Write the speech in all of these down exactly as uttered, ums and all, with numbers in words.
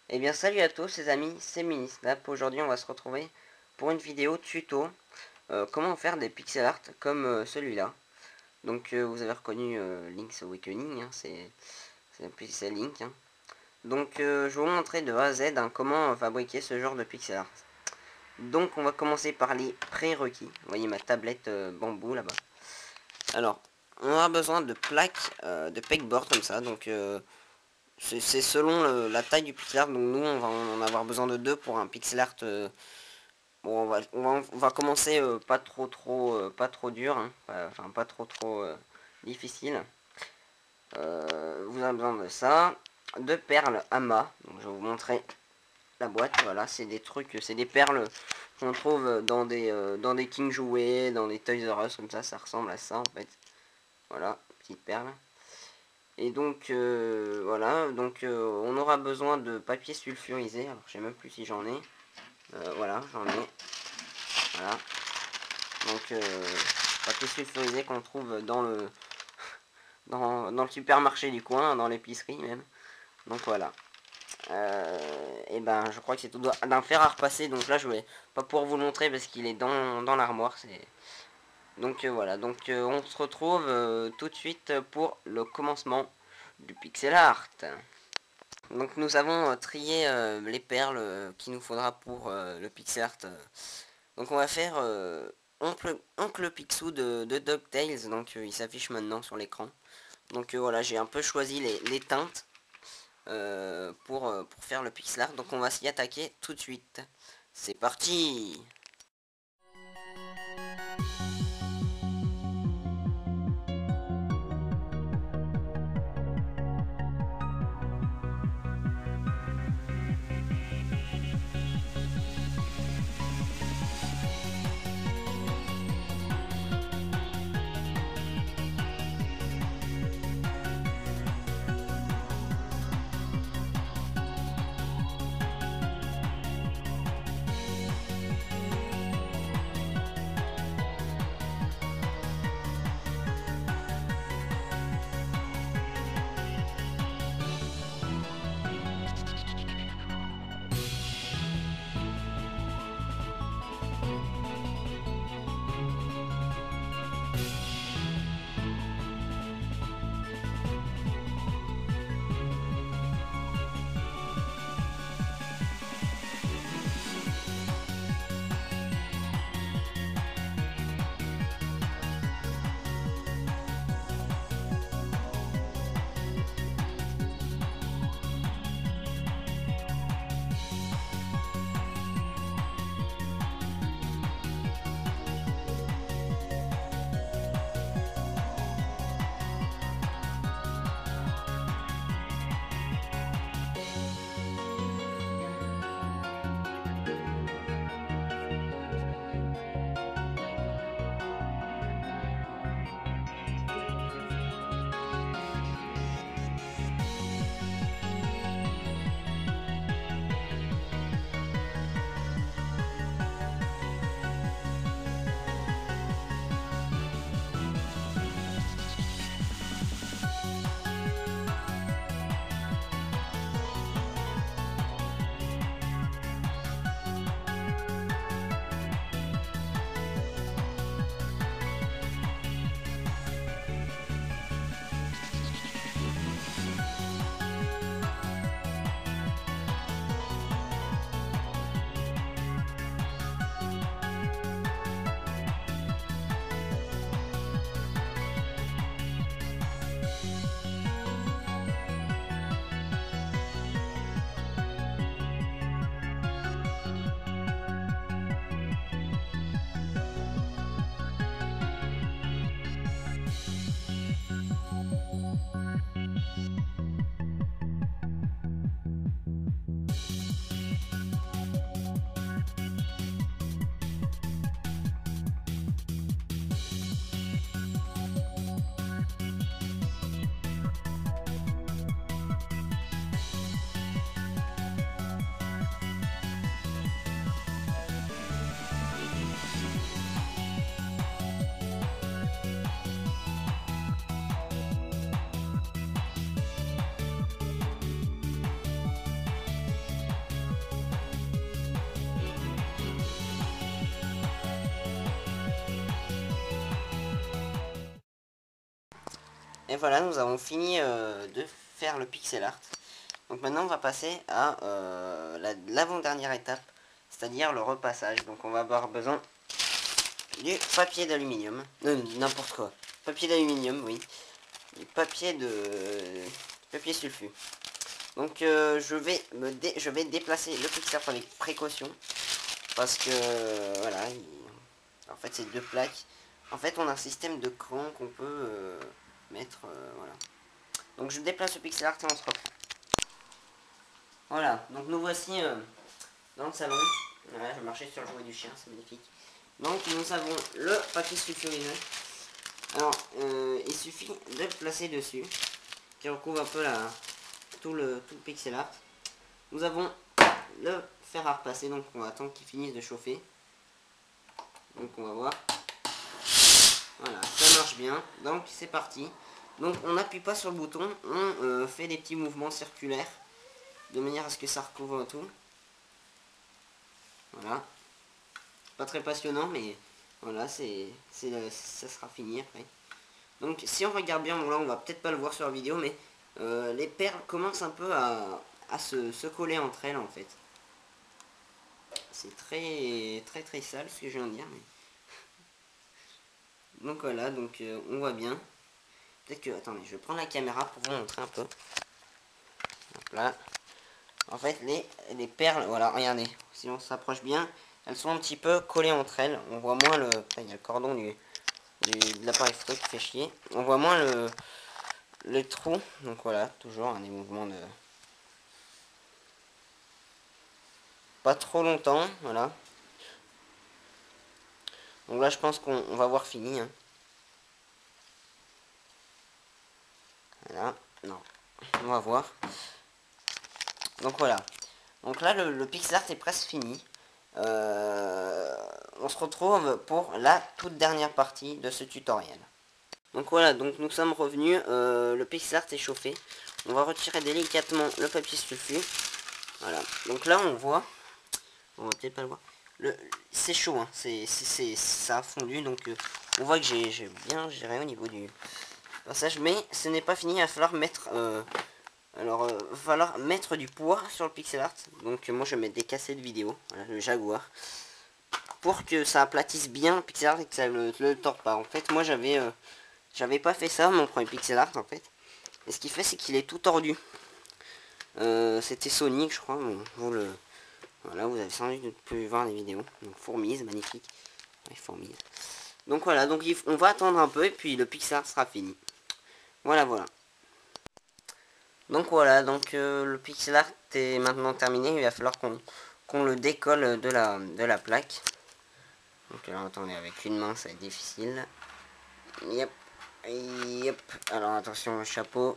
Eh bien salut à tous les amis, c'est Minisnap. Aujourd'hui on va se retrouver pour une vidéo tuto euh, comment faire des pixel art comme euh, celui-là. Donc euh, vous avez reconnu euh, Link's Awakening, hein, c'est Pixel Link. Hein. Donc euh, je vais vous montrer de A à Z hein, comment fabriquer ce genre de pixel art. Donc on va commencer par les prérequis. Vous voyez ma tablette euh, bambou là-bas. Alors on aura besoin de plaques euh, de pegboard comme ça. Donc euh, c'est selon le, la taille du pixel art. Donc nous on va en avoir besoin de deux pour un pixel art. Euh, bon on va, on va, on va commencer euh, pas trop trop euh, pas trop dur. Hein, pas, enfin pas trop trop euh, difficile. Euh, vous avez besoin de ça. De perles amas. Donc je vais vous montrer la boîte. Voilà, c'est des trucs, c'est des perles qu'on trouve dans des euh, dans des King Jouets, dans des Toys R Us comme ça. Ça ressemble à ça en fait. Voilà, petite perle. Et donc euh, voilà, donc euh, on aura besoin de papier sulfurisé. Alors je sais même plus si j'en ai. Euh, voilà, j'en ai. Voilà. Donc euh, papier sulfurisé qu'on trouve dans le dans, dans le supermarché du coin, dans l'épicerie même. Donc voilà. Euh, et ben je crois que c'est tout d'un fer à repasser. Donc là je vais pas pouvoir vous le montrer parce qu'il est dans, dans l'armoire. C'est donc euh, voilà. Donc euh, on se retrouve euh, tout de suite pour le commencement du pixel art. Donc nous avons euh, trié euh, les perles euh, qu'il nous faudra pour euh, le pixel art. Donc on va faire euh, Oncle, Oncle Picsou de, de DuckTales. Donc euh, il s'affiche maintenant sur l'écran. Donc euh, voilà, j'ai un peu choisi les, les teintes euh, pour, euh, pour faire le pixel art. Donc on va s'y attaquer tout de suite. C'est parti! Et voilà, nous avons fini euh, de faire le pixel art. Donc maintenant on va passer à euh, la- l'avant-dernière étape, c'est-à-dire le repassage. Donc on va avoir besoin du papier d'aluminium. Non, n'importe quoi. Papier d'aluminium, oui. Du papier de... papier sulfu. Donc euh, je vais me dé... je vais déplacer le pixel art avec précaution. Parce que euh, voilà, il... en fait c'est deux plaques. En fait on a un système de cran qu'on peut euh, mettre, euh, voilà. Donc je déplace le pixel art et on se reprend. Voilà, donc nous voici euh, dans le salon. Voilà, je marchais sur le jouet du chien, c'est magnifique. Donc nous avons le papier sulfurineux. Alors, euh, il suffit de le placer dessus, qui recouvre un peu la, tout, le, tout le pixel art. Nous avons le fer à repasser, donc on va attendre qu'il finisse de chauffer. Donc on va voir. Voilà, ça marche bien. Donc c'est parti. Donc on n'appuie pas sur le bouton, on euh, fait des petits mouvements circulaires, de manière à ce que ça recouvre tout. Voilà. Pas très passionnant, mais voilà, c'est, c'est, ça sera fini après. Donc si on regarde bien, bon là on va peut-être pas le voir sur la vidéo, mais euh, les perles commencent un peu à, à se, se coller entre elles en fait. C'est très très très sale ce que je viens de dire. Mais... donc voilà, donc euh, on voit bien. Peut-être que, attendez, je vais prendre la caméra pour vous montrer un peu. Donc là, en fait les, les perles, voilà, regardez, si on s'approche bien, elles sont un petit peu collées entre elles. On voit moins le, il y a le cordon du, du de l'appareil photo qui fait chier. On voit moins le le trou. Donc voilà, toujours un des mouvements de pas trop longtemps, voilà. Donc là je pense qu'on va voir fini, hein. Voilà, non, on va voir. Donc voilà, donc là le, le pixel art est presque fini. Euh, on se retrouve pour la toute dernière partie de ce tutoriel. Donc voilà, donc nous sommes revenus, euh, le pixel art est chauffé. On va retirer délicatement le papier sulfu. Voilà, donc là on voit, on va peut-être pas le voir. C'est chaud, hein. c'est, c'est, ça a fondu, donc euh, on voit que j'ai bien géré au niveau du passage, mais ce n'est pas fini, il va falloir mettre, euh, alors, euh, va falloir mettre du poids sur le pixel art, donc euh, moi je vais mettre des cassettes vidéo, voilà, le Jaguar, pour que ça aplatisse bien le pixel art et que ça le, le tord pas. En fait, moi j'avais, euh, j'avais pas fait ça, mon premier pixel art en fait, et ce qu'il fait c'est qu'il est tout tordu. Euh, C'était Sonic, je crois, bon, vous le... voilà, vous avez sans doute pu voir les vidéos. Donc fourmise, magnifique. Ouais, fourmise. Donc voilà, donc on va attendre un peu et puis le pixel art sera fini. Voilà, voilà. Donc voilà, donc euh, le pixel art est maintenant terminé. Il va falloir qu'on qu'on le décolle de la, de la plaque. Donc alors attendez, avec une main ça va être difficile. Yep. Yep. Alors attention au chapeau.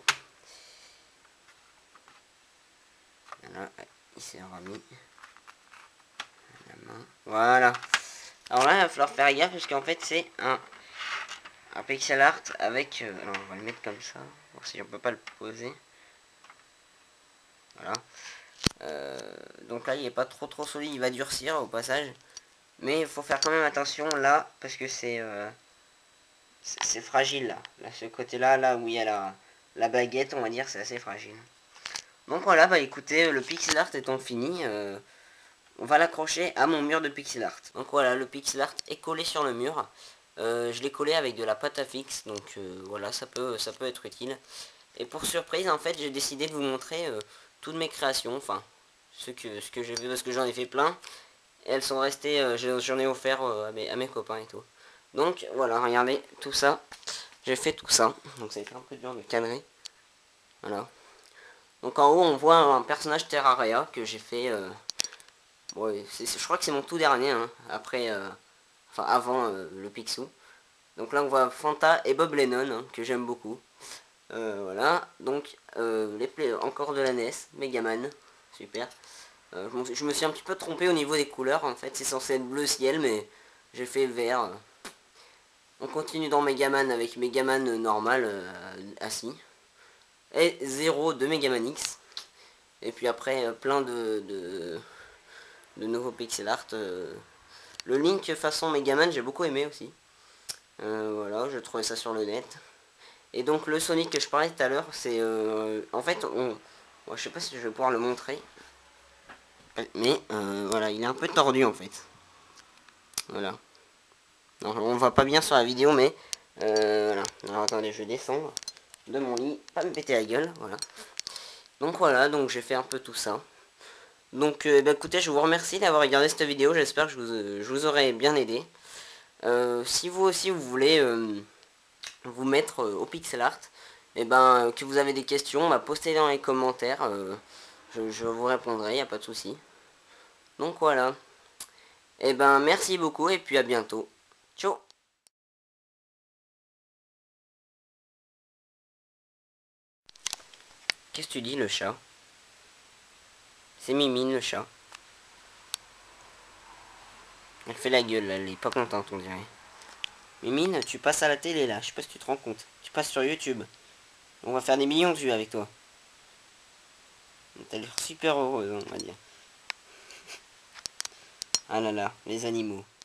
Voilà, il s'est remis. La main. Voilà. Alors là, il va falloir faire gaffe parce qu'en fait, c'est un, un pixel art avec... Euh, alors, on va le mettre comme ça. Voir si on peut pas le poser. Voilà. Euh, donc là, il est pas trop trop solide. Il va durcir au passage. Mais il faut faire quand même attention là. Parce que c'est... Euh, c'est fragile là. Là, ce côté-là, là où il y a la, la baguette, on va dire, c'est assez fragile. Donc voilà, bah écoutez, le pixel art étant fini... Euh, on va l'accrocher à mon mur de pixel art. Donc voilà, le pixel art est collé sur le mur. Euh, je l'ai collé avec de la pâte à fixe, donc euh, voilà, ça peut, ça peut être utile. Et pour surprise, en fait, j'ai décidé de vous montrer euh, toutes mes créations, enfin, ce que, ce que j'ai fait, parce que j'en ai fait plein. Et elles sont restées, euh, j'en ai offert euh, à, mes, à mes copains et tout. Donc voilà, regardez, tout ça, j'ai fait tout ça. Donc ça a été un peu dur de cadrer. Voilà. Donc en haut, on voit un personnage Terraria que j'ai fait... Euh, Ouais, je crois que c'est mon tout dernier, hein, après, euh, enfin avant euh, le Picsou. Donc là on voit Fanta et Bob Lennon, hein, que j'aime beaucoup. Euh, voilà, donc euh, les play encore de la N E S, Megaman, super. Euh, je, je me suis un petit peu trompé au niveau des couleurs, en fait c'est censé être bleu ciel, mais j'ai fait vert. On continue dans Megaman avec Megaman normal, euh, assis. Et zéro de Megaman X. Et puis après euh, plein de... de de nouveaux pixel art. Euh, le Link façon Megaman, j'ai beaucoup aimé aussi. Euh, voilà, je trouvais ça sur le net. Et donc le Sonic que je parlais tout à l'heure, c'est... Euh, en fait, on... Bon, je sais pas si je vais pouvoir le montrer. Mais euh, voilà, il est un peu tordu en fait. Voilà. Non, on voit pas bien sur la vidéo, mais... Euh, voilà. Alors attendez, je vais descendre de mon lit, pas me péter la gueule, voilà. Donc voilà, donc j'ai fait un peu tout ça. Donc euh, bah, écoutez, je vous remercie d'avoir regardé cette vidéo, j'espère que je vous, euh, je vous aurai bien aidé. Euh, si vous aussi vous voulez euh, vous mettre euh, au pixel art, et ben que vous avez des questions, bah, postez dans les commentaires, euh, je, je vous répondrai, il n'y a pas de souci. Donc voilà. Et ben merci beaucoup et puis à bientôt. Ciao. Qu'est-ce que tu dis le chat? C'est Mimine le chat. Elle fait la gueule là, elle est pas contente on dirait. Mimine, tu passes à la télé là, je sais pas si tu te rends compte. Tu passes sur YouTube. On va faire des millions de vues avec toi. T'as l'air super heureuse, on va dire. Ah là là, les animaux.